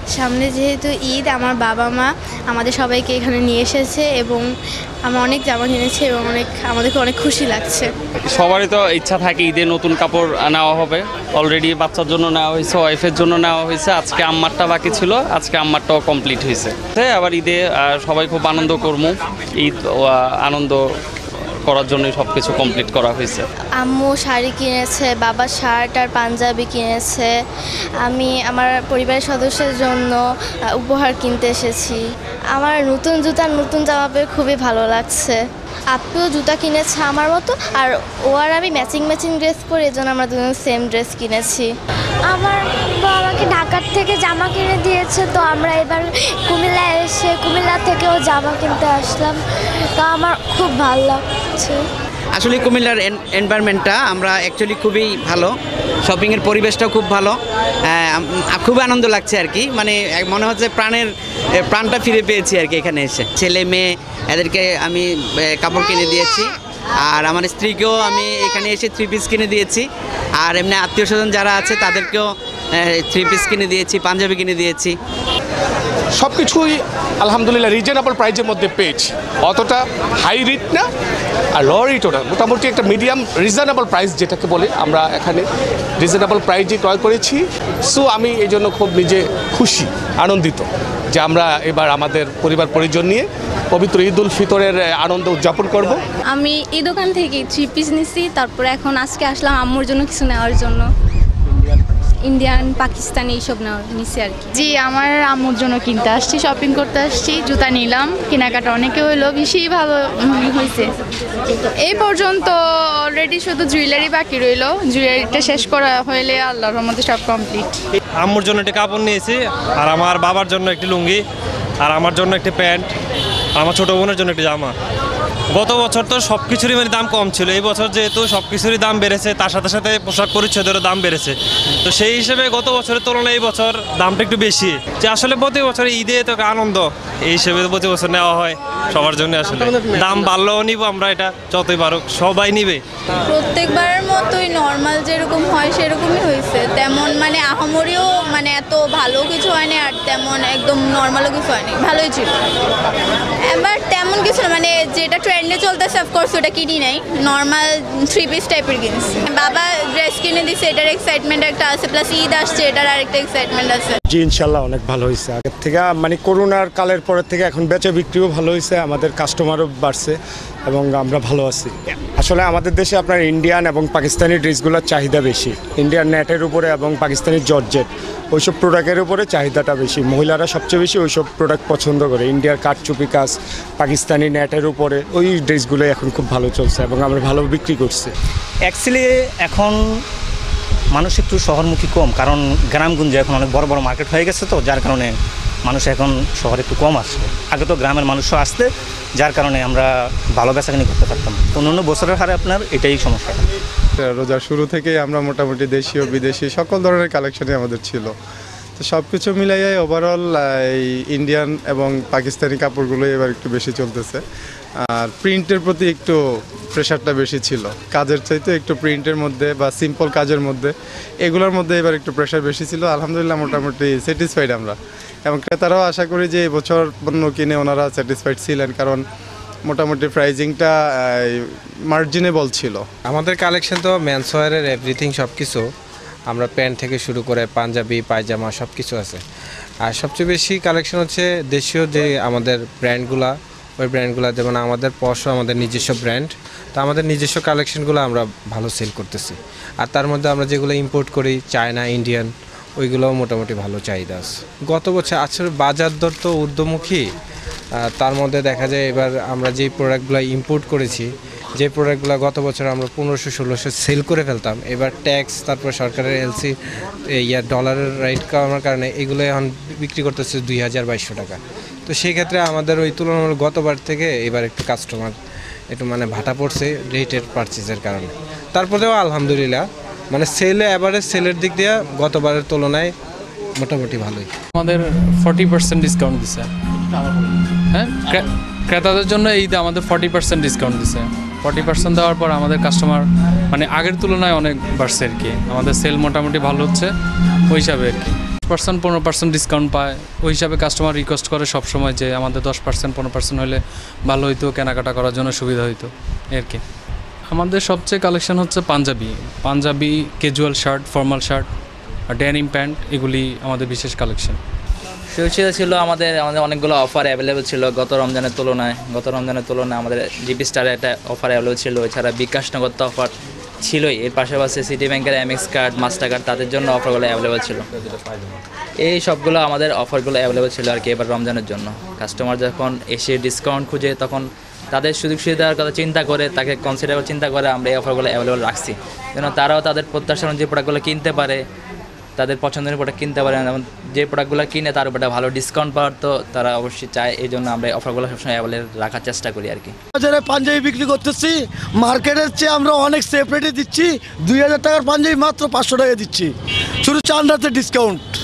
সামনে যেহেতু ঈদ, আমার বাবা মা আমাদের সবাইকে এখানে নিয়ে এসেছে এবং আমরা অনেক জামা কিনেছি এবং আমাদেরকে অনেক খুশি লাগছে। সবারই তো ইচ্ছা থাকে ঈদে নতুন কাপড় নেওয়া হবে। অলরেডি বাচ্চার জন্য নেওয়া হয়েছে, ওয়াইফের জন্য নেওয়া হয়েছে। আজকে আম্মারটা বাকি ছিল, আজকে আম্মারটাও কমপ্লিট হয়েছে। আবার ঈদে সবাই খুব আনন্দ করবো। ঈদ আনন্দ করার জন্য সব কিছু কমপ্লিট করা হয়েছে। আম্মু শাড়ি কিনেছে, বাবা শার্ট আর পাঞ্জাবি কিনেছে। আমি আমার পরিবারের সদস্যের জন্য উপহার কিনতে এসেছি। আমার নতুন জুতা, নতুন জামা পেয়ে খুবই ভালো লাগছে। আপনিও জুতা কিনেছে আমার মতো, আর ও আর আমি ম্যাচিং ড্রেস পরে, এই জন্য আমরা দুজন সেম ড্রেস কিনেছি। আমার বাবা আমাকে ঢাকার থেকে জামা কিনে দিয়েছে, তো আমরা এবার কুমিল্লায় এসে কুমিল্লা থেকেও জামা কিনতে আসলাম, তো আমার খুব ভালো লাগছে। আসলে কুমিল্লার এনভায়রনমেন্টটা আমরা অ্যাকচুয়ালি খুবই ভালো, শপিংয়ের পরিবেশটাও খুব ভালো, খুব আনন্দ লাগছে আর কি। মানে মনে হচ্ছে প্রাণটা ফিরে পেয়েছি আর কি এখানে এসে। ছেলে মেয়ে এদেরকে আমি কাপড় কিনে দিয়েছি, আর আমার স্ত্রীকেও আমি এখানে এসে 3 পিস কিনে দিয়েছি, আর এমনি আত্মীয় স্বজন যারা আছে তাদেরকেও 3 পিস কিনে দিয়েছি, পাঞ্জাবি কিনে দিয়েছি। সব কিছুই আলহামদুলিল্লাহ রিজনেবল প্রাইজের মধ্যে পেয়েছি। অতটা হাই রেট না আর লো রেটও না, মোটামুটি একটা মিডিয়াম রিজনেবল প্রাইস যেটাকে বলে, আমরা এখানে রিজনেবল প্রাইজে ক্রয় করেছি। সো আমি এই জন্য খুব নিজে খুশি, আনন্দিত যে আমরা এবার আমাদের পরিবার পরিজন নিয়ে পবিত্র ঈদ উল ফিতরের আনন্দ উদযাপন করব। আমি এই দোকান থেকে 3 পিস নিছি, তারপরে এখন আজকে আসলাম আম্মুর জন্য কিছু নেওয়ার জন্য, ইন্ডিয়ান পাকিস্তানি এইসব নিছি আর কি। জি, আমার আম্মুর জন্য কিনতে আসছি, শপিং করতে আসছি, জুতা নিলাম, কেনাকাটা অনেকে হইলো, বেশি ভালো হয়েছে। এই পর্যন্ত অলরেডি শুধু জুয়েলারি বাকি রইলো, জুয়েলারিটা শেষ করা হইলে আল্লাহর রহমতে সব কমপ্লিট। আম্মুর জন্য একটা কাপড় নিয়েছি, আর আমার বাবার জন্য একটি লুঙ্গি, আর আমার জন্য একটি প্যান্ট, আমার ছোটো বোনের জন্য একটি জামা। গত বছর তো সব কিছুরই মানে দাম কম ছিল, এই বছর যেহেতু সব কিছুরই দাম বেড়েছে, তার সাথে সাথে পোশাক পরিচ্ছদেরও দাম বেড়েছে, তো সেই হিসেবে গত বছরের তুলনায় এই বছর দামটা একটু বেশি। যে আসলে প্রতি বছর ঈদে তো আনন্দ, এই হিসেবে প্রতি বছর নেওয়া হয় সবার জন্য। আসলে দাম বাড়লেও নিব আমরা, এটা যতই বাড়ুক সবাই নিবে। প্রত্যেকবারের মতোই নর্মাল যেরকম হয় সেরকমই হয়েছে, তেমন মানে আহামরিও মানে এত ভালো কিছু হয়নি, আর তেমন একদম নর্মালও কিছু হয়নি, ভালোই ছিল। এবার তেমন কিছু না, মানে যেটা ট্রেন্ডে চলতেছে অফকোর্স ওটা কিনি নাই, নর্মাল 3 পিস টাইপের কিনছি। বাবা ড্রেস কিনে দিছে, এটার এক্সাইটমেন্ট একটা আছে, প্লাস ঈদ আসছে এটার আরেকটা এক্সাইটমেন্ট আছে। জি ইনশাল্লাহ অনেক ভালো হয়েছে আগের থেকে, মানে করোনার কালের পরের থেকে এখন বেচা বিক্রিও ভালো হয়েছে, আমাদের কাস্টমারও বাড়ছে এবং আমরা ভালো আছি। আসলে আমাদের দেশে আপনার ইন্ডিয়ান এবং পাকিস্তানি ড্রেসগুলোর চাহিদা বেশি, ইন্ডিয়ান নেটের উপরে এবং পাকিস্তানি জর্জেট ওইসব প্রোডাক্টের উপরে চাহিদাটা বেশি। মহিলারা সবচেয়ে বেশি ওইসব প্রোডাক্ট পছন্দ করে, ইন্ডিয়ার কাঠচুপি কাজ, পাকিস্তানি নেটের উপরে ওই ড্রেসগুলো এখন খুব ভালো চলছে এবং আমরা ভালো বিক্রি করছি। অ্যাকচুয়ালি এখন মানুষ একটু শহরমুখী কম, কারণ গ্রামগঞ্জে এখন অনেক বড় বড় মার্কেট হয়ে গেছে, তো যার কারণে মানুষ এখন শহরে একটু কম আসে। আগে তো গ্রামের মানুষও আসতে, যার কারণে আমরা ভালো বেচাকেনি করতে পারতাম। অন্যান্য বছরের হারে আপনার এটাই সমস্যাটা। রোজার শুরু থেকেই আমরা মোটামুটি দেশীয় বিদেশি সকল ধরনের কালেকশনই আমাদের ছিল, তো সব কিছু মিলাইয়ে ওভারঅল এই ইন্ডিয়ান এবং পাকিস্তানি কাপড়গুলোই এবার একটু বেশি চলতেছে। আর প্রিন্টের প্রতি একটু প্রেশারটা বেশি ছিল, কাজের চাইতে একটু প্রিন্টের মধ্যে বা সিম্পল কাজের মধ্যে এগুলোর মধ্যে এবার একটু প্রেশার বেশি ছিল। আলহামদুলিল্লাহ মোটামুটি স্যাটিসফাইড আমরা, এবং ক্রেতারাও আশা করি যে এবছর পণ্য কিনে ওনারা স্যাটিসফাইড ছিলেন, কারণ মোটামুটি প্রাইজিংটা মার্জিনেবল ছিল। আমাদের কালেকশন তো মেন্সওয়্যারের এভরিথিং সব কিছু, আমরা প্যান্ট থেকে শুরু করে পাঞ্জাবি পায়জামা সব কিছু আছে। আর সবচেয়ে বেশি কালেকশন হচ্ছে দেশীয় যে আমাদের ব্র্যান্ডগুলা, ওই ব্র্যান্ডগুলো, যেমন আমাদের পশো আমাদের নিজস্ব ব্র্যান্ড, তো আমাদের নিজস্ব কালেকশনগুলো আমরা ভালো সেল করতেছি। আর তার মধ্যে আমরা যেগুলো ইম্পোর্ট করি চায়না, ইন্ডিয়ান, ওইগুলোও মোটামুটি ভালো চাহিদা আছে। গত বছর আসলে বাজার দর তো ঊর্ধ্বমুখী, তার মধ্যে দেখা যায় এবার আমরা যেই প্রোডাক্টগুলো ইম্পোর্ট করেছি, যে প্রোডাক্টগুলো গত বছর আমরা 1500-1600 সেল করে ফেলতাম, এবার ট্যাক্স, তারপর সরকারের এলসি ডলারের রাইট কমার কারণে এগুলো এখন বিক্রি করতেছে 2000-2200 টাকা। তো সেই ক্ষেত্রে আমাদের ওই তুলনামূলক গতবার থেকে এবার একটু কাস্টমার একটু মানে ভাটা পড়ছে রেটের পারচেজের কারণে। তারপরেও আলহামদুলিল্লাহ মানে সেলে অ্যাভারেজ সেলের দিক দিয়ে গতবারের তুলনায় মোটামুটি ভালোই। আমাদের 40% ডিসকাউন্ট দিছে, হ্যাঁ ক্রেতাদের জন্য ঈদে আমাদের 40% ডিসকাউন্ট দিছে। 40% দেওয়ার পর আমাদের কাস্টমার মানে আগের তুলনায় অনেক বাড়ছে আর কি, আমাদের সেল মোটামুটি ভালো হচ্ছে ওই হিসাবে আর কি। 10% 15% ডিসকাউন্ট পায়, ওই হিসাবে কাস্টমার রিকোয়েস্ট করে সবসময় যে আমাদের 10% 15% হলে ভালো হইতো, কেনাকাটা করার জন্য সুবিধা হইতো আর কি। আমাদের সবচেয়ে কালেকশন হচ্ছে Punjabi casual shirt, formal shirt, denim pant, এগুলি আমাদের বিশেষ কালেকশন। সুবিধা ছিল আমাদের অনেকগুলো অফার অ্যাভেলেবেল ছিল গত রমজানের তুলনায় আমাদের জিপি স্টারে একটা অফার অ্যাভেলেবেল ছিল, এছাড়া বিকাশ নগদ তো অফার ছিলই, এর পাশাপাশি সিটি ব্যাংকের এমএক্স কার্ড, মাস্টার কার্ড, তাদের জন্য অফারগুলো অ্যাভেলেবেল ছিল। এই সবগুলো আমাদের অফারগুলো অ্যাভেলেবেল ছিল আর কি এবার রমজানের জন্য। কাস্টমার যখন এসে ডিসকাউন্ট খুঁজে তখন তাদের সুযোগ সুবিধার কথা চিন্তা করে, তাকে কনসিডার চিন্তা করে আমরা এই অফারগুলো অ্যাভেলেবেল রাখছি, যেন তারাও তাদের প্রত্যাশা অনুযায়ী প্রোডাক্টগুলো কিনতে পারে, তাদের পছন্দের প্রোডাক্ট কিনতে পারে। এবং যে প্রোডাক্টগুলো কিনে তার উপরে ভালো ডিসকাউন্ট পাওয়ার তো তারা অবশ্যই চায়, এই জন্য আমরা এই অফারগুলো সবসময় অ্যাভেলেবল রাখার চেষ্টা করি আর কি। বাজারে পাঞ্জাবি বিক্রি করতেছি, মার্কেটের চেয়ে আমরা অনেক সেফ রেটে দিচ্ছি। 2000 টাকার পাঞ্জাবি মাত্র 500 টাকা দিচ্ছি, শুধু চাঁদ রাতের ডিসকাউন্ট।